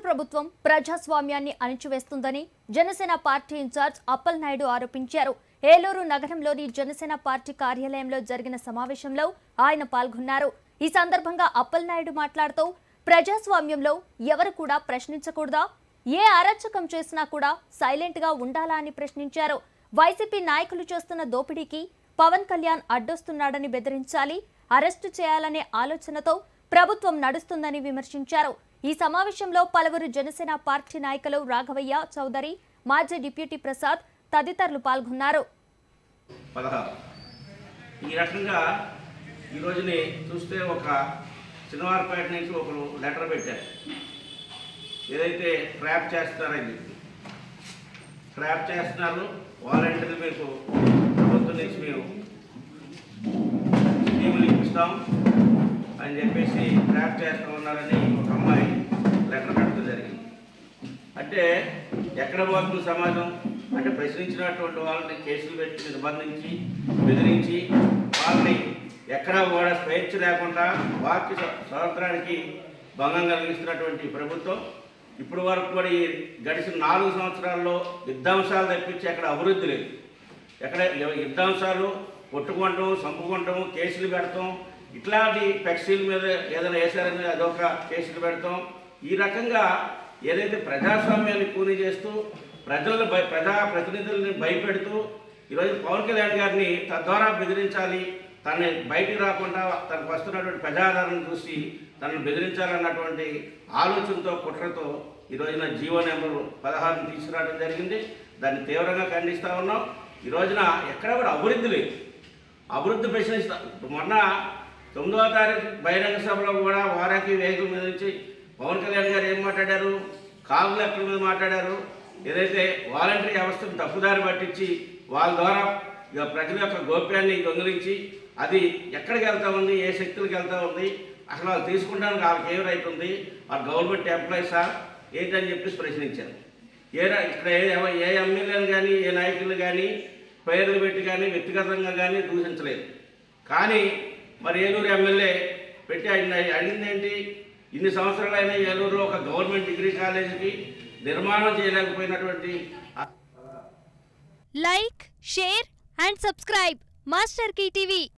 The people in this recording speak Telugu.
ప్రభుత్వం ప్రజాస్వామ్యాన్ని అణిచివేస్తుందని జనసేన పార్టీ ఇన్ఛార్జ్ అప్పలనాయుడు ఆరోపించారు. ఏలూరు నగరంలోని జనసేన పార్టీ కార్యాలయంలో జరిగిన సమావేశంలో ఆయన పాల్గొన్నారు. ఈ సందర్భంగా అప్పలనాయుడు మాట్లాడుతూ ప్రజాస్వామ్యంలో ఎవరు కూడా ప్రశ్నించకూడదా, ఏ అరాచకం చేసినా కూడా సైలెంట్ గా ఉండాలా అని ప్రశ్నించారు. వైసీపీ నాయకులు చేస్తున్న దోపిడీకి పవన్ కళ్యాణ్ అడ్డొస్తున్నాడని బెదిరించాలి, అరెస్టు చేయాలనే ఆలోచనతో ప్రభుత్వం నడుస్తుందని విమర్శించారు. ఈ సమావేశంలో పలువురు జనసేన పార్టీ నాయకులు రాఘవయ్య చౌదరి, మాజీ డిప్యూటీ ప్రసాద్ తదితరులు పాల్గొన్నారు. ఈ రకంగా ఈ రోజుని చూస్తే ఒక శనివారపేట నుంచి ఒకరు లెటర్ పెట్టారు. ఏదైతే ట్రాప్ చేస్తున్నారని చెప్పి ట్రాప్ చేస్తున్నారు, వాలంటీర్లు మీకు ప్రభుత్వం నుంచి మేము స్కీములు ఇప్పిస్తాం అని చెప్పేసి ట్రాప్ చేస్తూ ఉన్నారని ఒక అమ్మాయి లెటర్ పెట్టడం జరిగింది. అంటే ఎక్కడ పోతుంది సమాజం అంటే ప్రశ్నించినటువంటి వాళ్ళని కేసులు పెట్టి నిర్బంధించి బెదిరించి వాళ్ళని ఎక్కడా కూడా స్వేచ్ఛ లేకుండా వాక్య స్వాతంత్రానికి భంగం కలిగిస్తున్నటువంటి ప్రభుత్వం ఇప్పటి వరకు కూడా ఈ గడిచిన 4 సంవత్సరాల్లో యుద్ధాంశాలు తప్పించి ఎక్కడ అభివృద్ధి లేదు. ఎక్కడ యుద్ధాంశాలు కొట్టుకుంటాం, చంపుకుంటాం, కేసులు పెడతాం, ఇట్లాంటి ఫ్లెక్సీల మీద ఏదైనా వేశారని అదొక కేసులు పెడతాం. ఈ రకంగా ఏదైతే ప్రజాస్వామ్యాన్ని కూని చేస్తూ ప్రజలను ప్రజాప్రతినిధుల్ని భయపెడుతూ ఈరోజు పవన్ కళ్యాణ్ గారిని తద్వారా బెదిరించాలి, తనని బయటికి రాకుండా తనకు వస్తున్నటువంటి ప్రజాదరణ చూసి తనను బెదిరించాలన్నటువంటి ఆలోచనతో కుట్రతో ఈ రోజున జీవో నెంబర్ 16 తీసుకురావడం జరిగింది. దాన్ని తీవ్రంగా ఖండిస్తూ ఉన్నాం. ఈ రోజున ఎక్కడ కూడా అభివృద్ధి లేదు. అభివృద్ధి ప్రశ్నిస్తా మొన్న 9వ తారీఖు బహిరంగ సభలో కూడా వారాకి వేగం మీద నుంచి పవన్ కళ్యాణ్ గారు ఏం మాట్లాడారు, కాగు లెక్కల మీద మాట్లాడారు. ఏదైతే వాలంటరీ వ్యవస్థను తప్పుదారి పట్టించి వాళ్ళ ద్వారా ప్రజల యొక్క గోప్యాన్ని దొంగిలించి అది ఎక్కడికి వెళ్తా ఉంది, ఏ శక్తులకు వెళ్తూ ఉంది, అసలు వాళ్ళు తీసుకుంటానికి వాళ్ళకి ఏం రైట్ ఉంది, వాళ్ళు గవర్నమెంట్ ఎంప్లాయీసా ఏంటని చెప్పేసి ప్రశ్నించారు. ఇక్కడ ఏ ఎమ్మెల్యేలు కానీ ఏ నాయకులు కానీ పేర్లు పెట్టి కానీ వ్యక్తిగతంగా కానీ దూషించలేదు. కానీ మరి ఏలూరు ఎమ్మెల్యే పెట్టి ఆయన అడిగింది ఏంటి, ఇన్ని సంవత్సరాలైనా ఏలూరులో ఒక గవర్నమెంట్ డిగ్రీ కాలేజీకి నిర్మాణం చేయలేకపోయినటువంటి. Like, share and subscribe Masterkey TV.